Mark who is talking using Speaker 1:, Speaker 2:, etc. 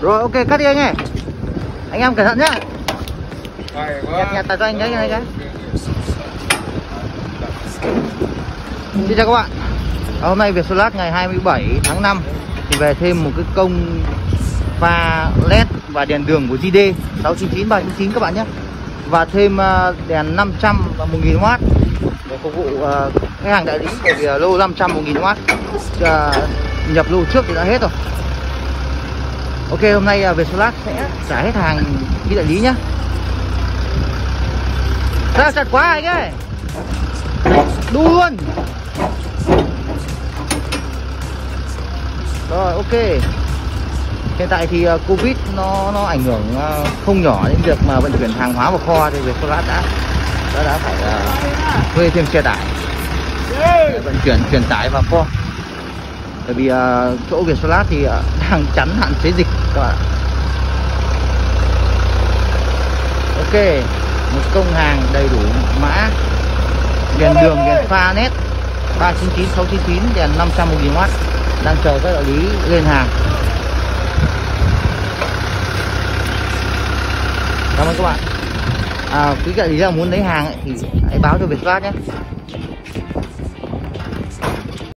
Speaker 1: Rồi ok, cắt đi anh ơi. Anh em cẩn thận nhá. Nhặt cho anh cái. Xin chào các bạn. Hôm nay Vietsolar ngày 27 tháng 5 thì về thêm một cái công pha LED và đèn đường của JD 699 399 các bạn nhé. Và thêm đèn 500 và 1000W để phục vụ cái hàng đại lý, bởi vì lô 500 1000W nhập lô trước thì đã hết rồi. Ok, hôm nay Vietsolar sẽ trả hết hàng đi đại lý nhé. Sao chặt quá anh ơi. Đu luôn. Rồi ok. Hiện tại thì Covid nó ảnh hưởng không nhỏ đến việc mà vận chuyển hàng hóa vào kho, thì Vietsolar đã phải thuê thêm xe tải để vận chuyển tải vào kho. Bởi vì chỗ Vietsolar thì đang chắn hạn chế dịch các bạn. Ok, một công hàng đầy đủ mã đèn đường, đèn pha nét 399 699, đèn 500 1000W đang chờ các đại lý lên hàng. Cảm ơn các bạn. Quý đại lý nào muốn lấy hàng ấy, thì hãy báo cho Vietsolar nhé.